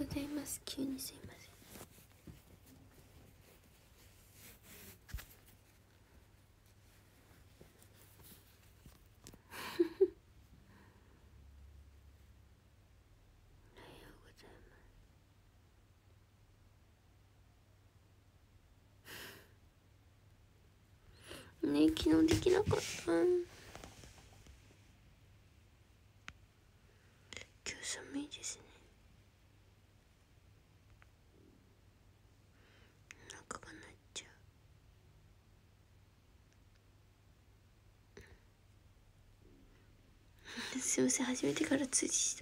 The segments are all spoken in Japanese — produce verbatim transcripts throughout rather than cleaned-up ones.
ございます。急にすいません。おはようございます。ね、昨日できなかった。今日寒いですね。お腹が鳴っちゃう。すいません、初めてから通知した。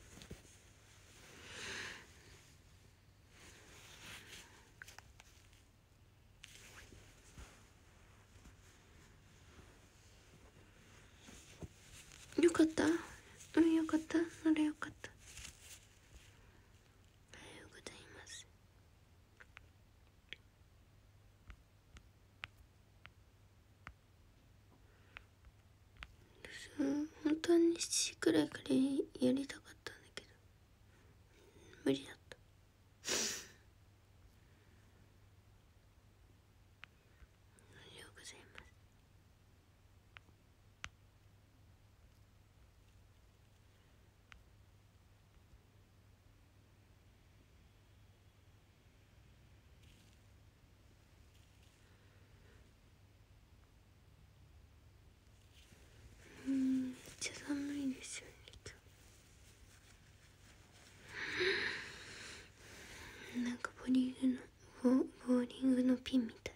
よかった。うん、よかった。ならよかった。おはようございます。そう、本当はね、しちじくらいからやりたかったんだけど、無理だった。おはようございます。うん、めっちゃ寒いですよね、今日。なんかボーリングのボボーリングのピンみたい。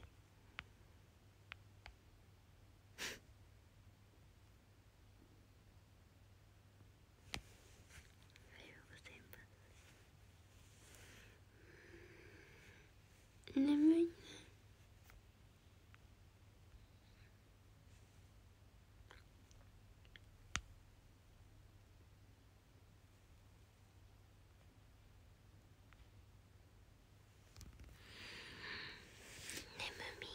おはようございます。眠いね。眠み。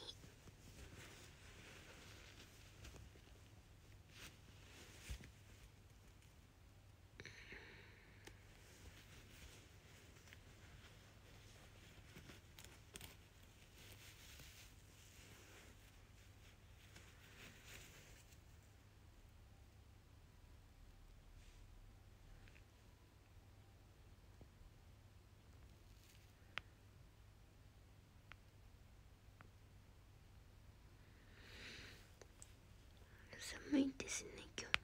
寒いですね、今日も。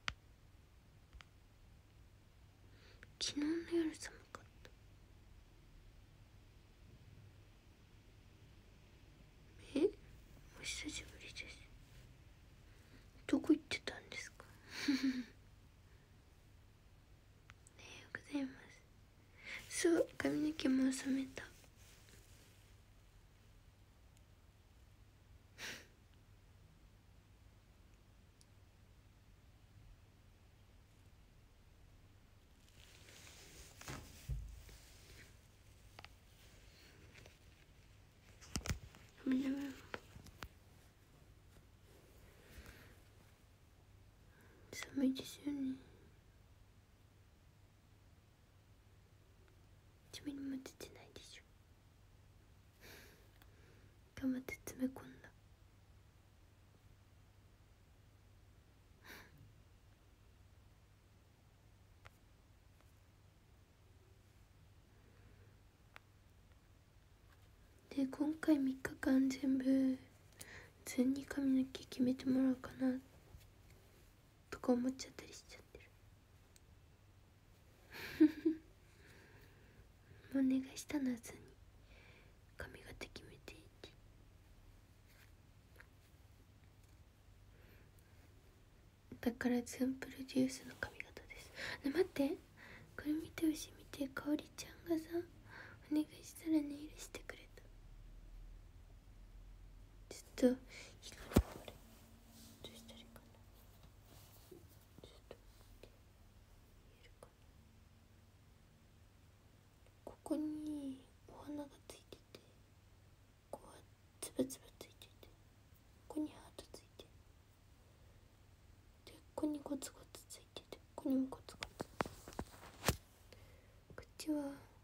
昨日の夜寒かった。え、お久しぶりです。どこ行ってたんですか？おはようございます。そう、髪の毛も染めた。寒いですよね。いちミリも出てないでしょ。頑張って詰め込んだ。で、今回みっかかん全部普通に髪の毛決めてもらおうかなとか思っちゃったりしちゃってる。お願いした夏に髪型決めてって。だからズンプロデュースの髪型です。ね、待って、これ見てほしい。見て、かおりちゃんがさ、お願いしたらネイルしてくれた。ちょっと光る。これどうしたらいいかな。ちょっと見えるかな。ここにお花がついてて、ここはつぶつぶついてて、ここにハートついて、でここにゴツゴツついてて、ここにもゴツゴツ。こっちは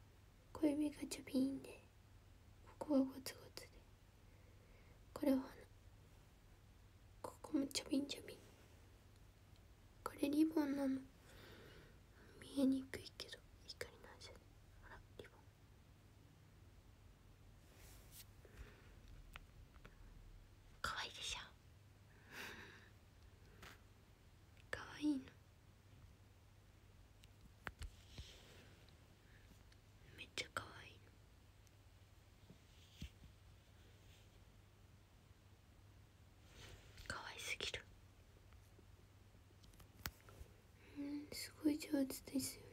小指がちょびんで、ここがゴツゴツで、これは鼻、ここもちょびんちょびん。これリボンなの。見えにくいけど光の味で、ほらリボン。かわいいでしょ。かわいいの。めっちゃかわいいの。かわいすぎる。うん、すごい上手ですよね。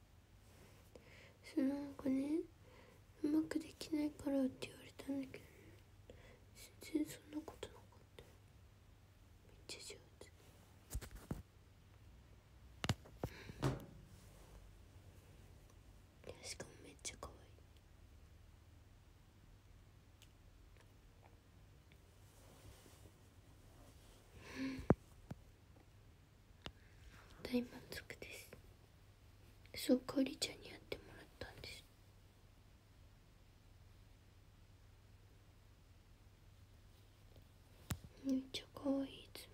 そのなんかね、うまくできないからって言われたんだけどね、全然そんなことなかった。めっちゃ上手。しかもめっちゃ可愛い。大満足です。そう、かおりちゃんにやってもらったんです。めっちゃ可愛い爪。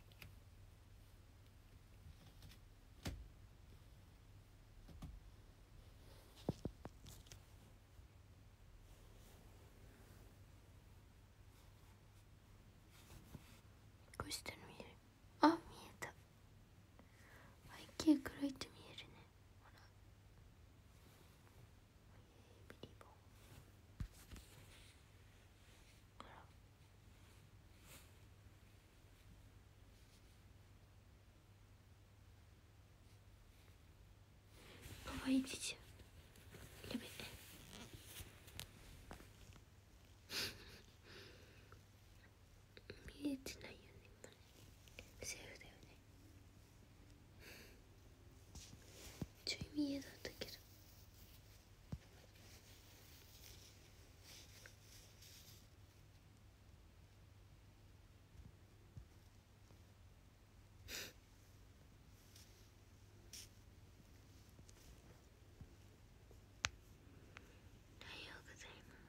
こうしたら見える。あ、見えた。背景黒いと見えるね。ほら。ビリボン。ほら。かわいいでしょ。やべ。見えてないよね、今ね。セーフだよね。ちょい見えだったけど。おはようございます。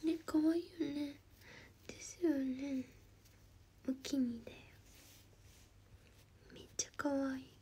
ね、かわいいよね。ですよね。お気に入りだよ。めっちゃかわいい。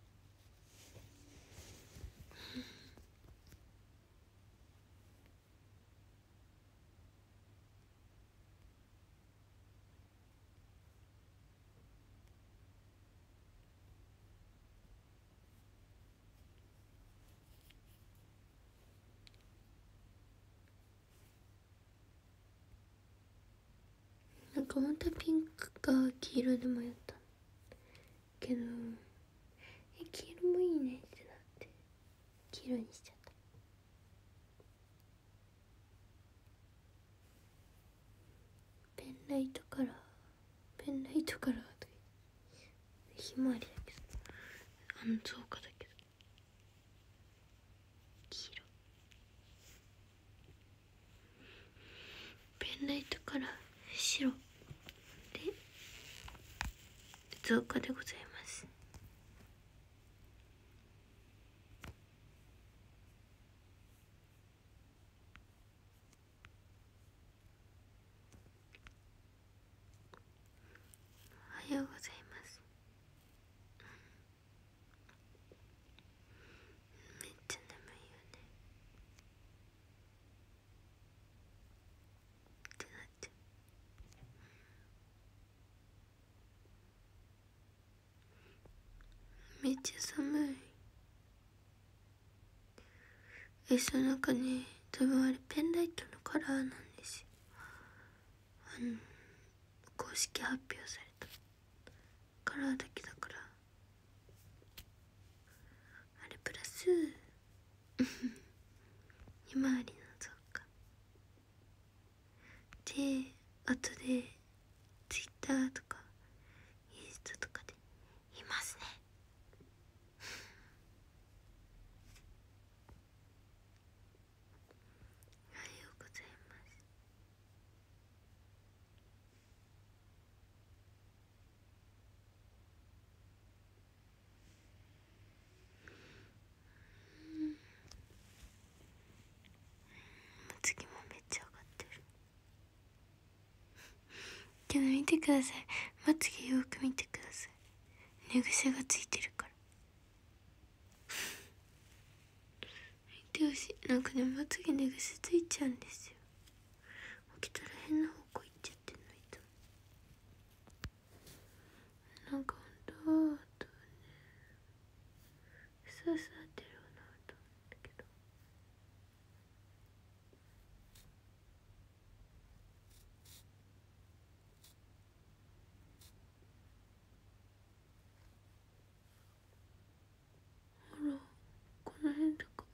なんか本当はピンクか黄色で迷ったけど、え、黄色もいいねってなって黄色にしちゃった。ペンライトカラー、ペンライトカラーとかひまわりだけど、あの造花だけど黄色。ペンライトカラー白で造花でございます。おはようございます。めっちゃ眠いよねってなっちゃう。めっちゃ寒い。え、その中ね、多分あれペンライトのカラーなんですよ。あの公式発表されたカラーだけだから、あれプラスひまわりの造花で、あとでツイッターとかインスタとかでいますね。おはようございます。 けど見てください、まつげよく見てください、寝癖がついてるから見てほしい。なんかね、まつげ寝癖ついちゃうんですよ。起きたら変な方向行っちゃってんの、いつも。なんかほんとあとね、ふさふさってるよなと思うんだけど、ほらこの辺とか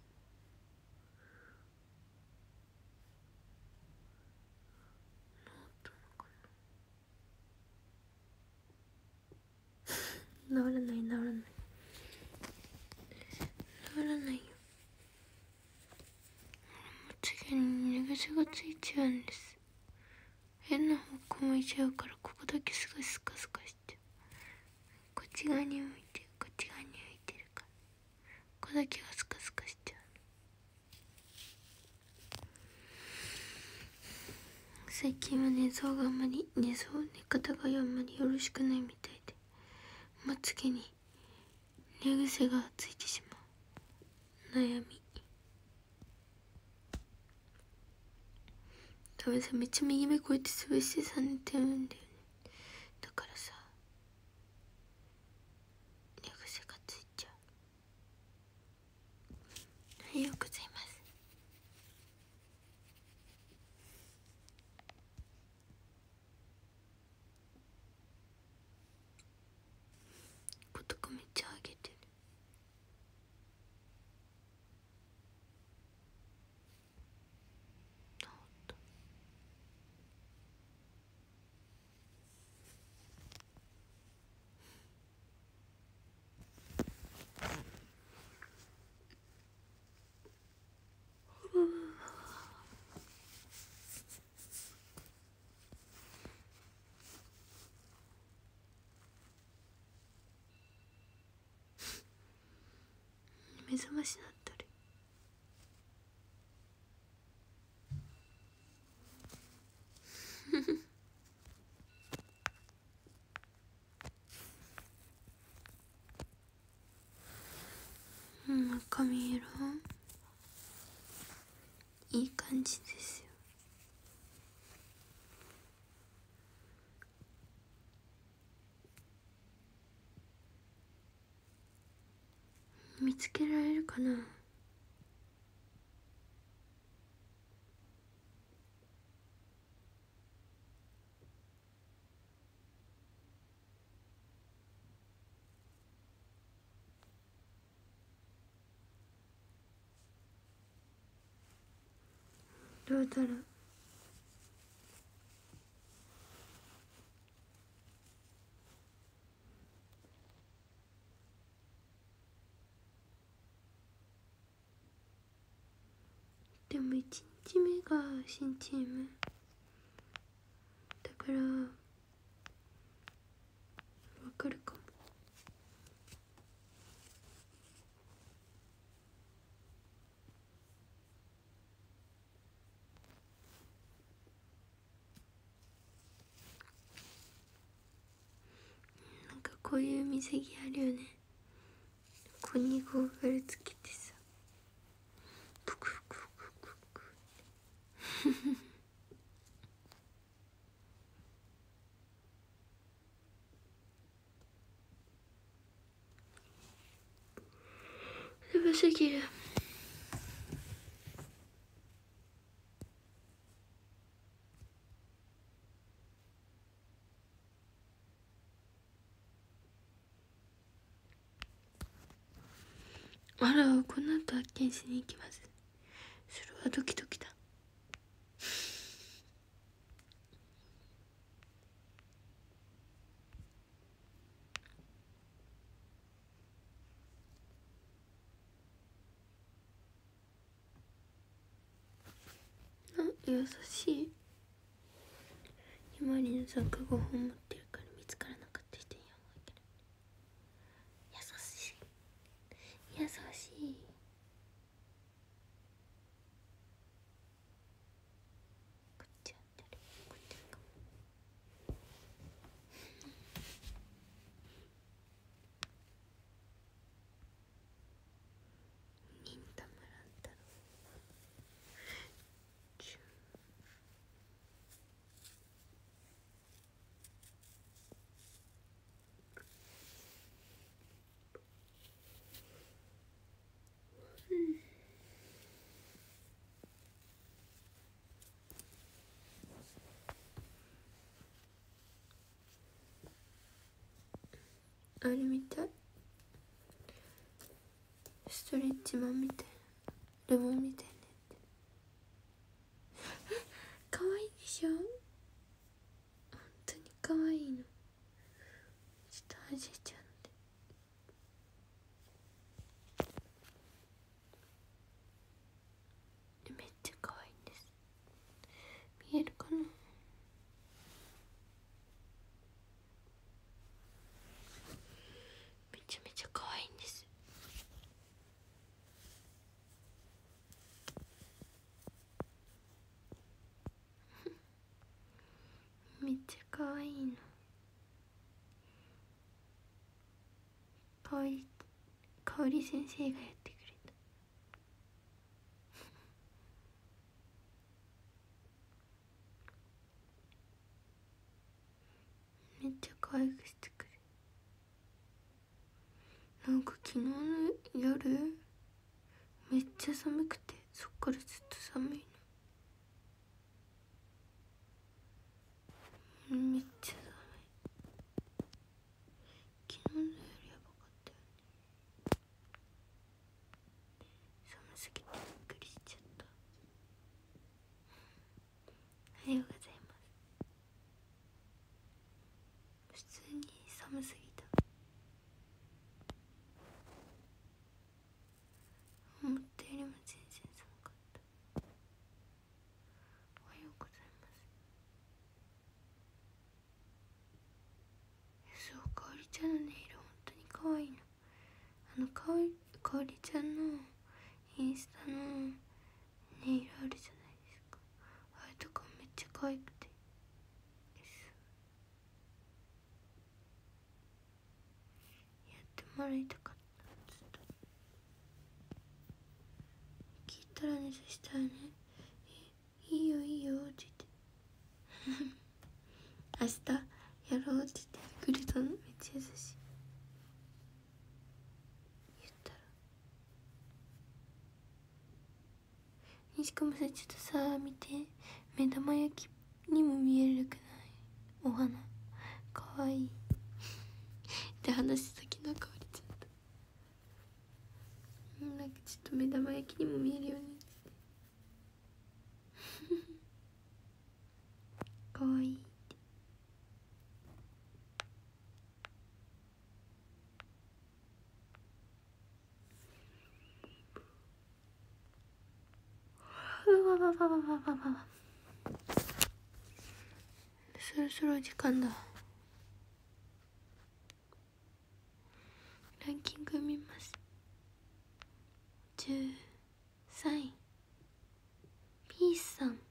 治らない治らない治らないよ。まつげに寝癖がついちゃうんです。変な方向向いちゃうから、ここだけすごいスカスカしちゃう。こっち側に向いてる、こっち側に向いてるから、ここだけがスカスカしちゃう。最近は寝相があんまり寝相寝方があんまりよろしくないみたいで、まつげに寝癖がついてしまう悩み。多分さ、めっちゃ右目こうやって潰してさ寝てるんだよね。だからさ、寝癖がついちゃう。おはようございます。ことかめっちゃ上げてる。目覚ましなったり。うん、髪色いい感じですよ。見つけられるかな。どうだろう。でもいちにちめが新チームだからわかるかも。なんかこういう水着あるよね。ここにゴーグルつけてさ、プクプクプクプク眠すぎる。あら、この後発見しに行きます。それはドキドキだ。あ、優しい。ひまわりのさんがごほん持ってるから見つからなかった人には思うけど、優しい優しい。こっちやってる、こっちかも。 あれみたい、ストレッチマンみたいな、レモンみたいな。かわいいでしょ、本当にかわいいの。ちょっとはじいちゃうんで、めっちゃかわいいんです。見えるかな。めちゃめちゃかわいいんです。めっちゃかわいいの。かわいい、かおり先生がやってくれた。めっちゃ可愛くしてくれる。なんか昨日の夜めっちゃ寒くて、そっからずっと寒いの。めっちゃ寒い。昨日の夜やばかったよね。寒すぎてびっくりしちゃった。おはようございます。普通に寒すぎた。思ったよりも全然寒かった。おはようございます。そう、かおりちゃんのネイル本当に可愛いの。あのかおり、かおりちゃんのインスタのネイルあるじゃないですか。あれとかめっちゃ可愛くて、やってもらいたかった。ずっと聞いたらね、そしたらね、いいよいいよって言って明日やろうって言ってくれたの。めっちゃ優しい。言ったら、しかもさ、ちょっとさ、見て、目玉焼きにも見えるくない？お花かわいいって話した時のかおりちゃんと、なんかちょっと目玉焼きにも見えるよねかわいい。うわわわわわわわ。そろそろ時間だ。ランキング見ます。じゅうさんいピースさん、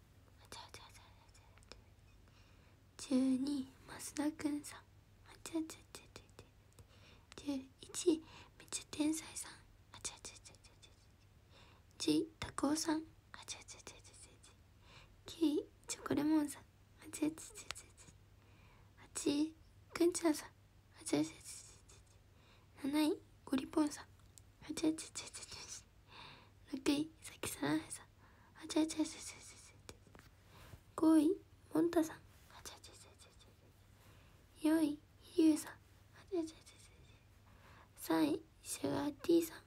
じゅうにい増田くんさん、じゅういちいめっちゃ天才さん、じゅういたこうさん、きゅういチョコレモンさん、はちいくんちゃんさん、なないゴリポンさん、ろくいさきさなへさん、ごいモンタさん、よんいひゆうさん、さんいシュガーティーさん、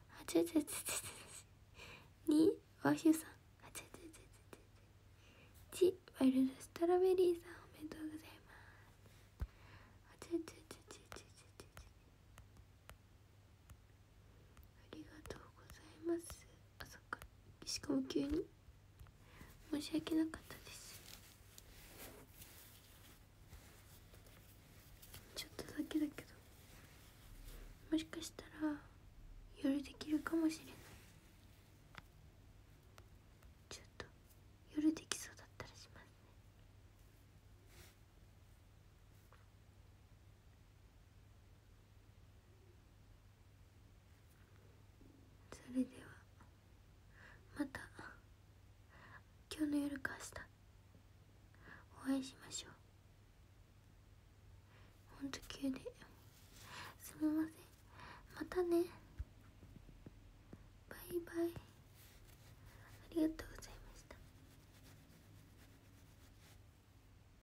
にいワヒュさん、いちいワイルドストロベリーさん、おめでとうございます。ありがとうございます。朝からしかも急に申し訳なかったです。ちょっとだけだけど、もしかしたら夜できるかもしれない。ちょっと夜できそうだったらしますね。それではまた今日の夜か明日お会いしましょう。ほんと急ですみません。またね。